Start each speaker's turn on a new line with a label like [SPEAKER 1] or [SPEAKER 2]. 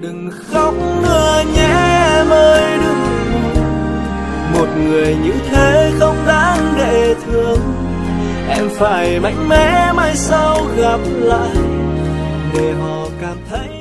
[SPEAKER 1] Đừng khóc nữa nhé em ơi, đừng buồn. Một người như thế không đáng để thương. Em phải mạnh mẽ mai sau gặp lại để họ cảm thấy